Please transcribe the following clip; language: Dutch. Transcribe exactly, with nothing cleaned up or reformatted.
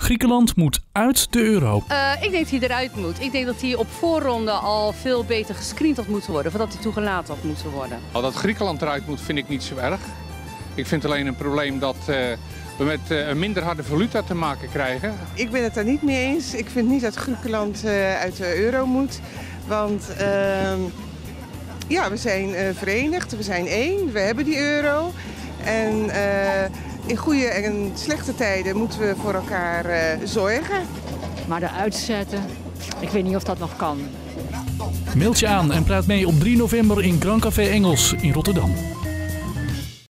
Griekenland moet uit de euro. Uh, ik denk dat hij eruit moet. Ik denk dat hij op voorronde al veel beter gescreend had moeten worden, voordat hij toegelaten had moeten worden. Al dat Griekenland eruit moet vind ik niet zo erg. Ik vind alleen een probleem dat uh, we met uh, een minder harde valuta te maken krijgen. Ik ben het daar niet mee eens. Ik vind niet dat Griekenland uh, uit de euro moet. Want uh, ja, we zijn uh, verenigd, we zijn één, we hebben die euro. En uh, in goede en slechte tijden moeten we voor elkaar uh, zorgen. Maar eruit zetten, ik weet niet of dat nog kan. Meld je aan en praat mee op drie november in Grand Café Engels in Rotterdam.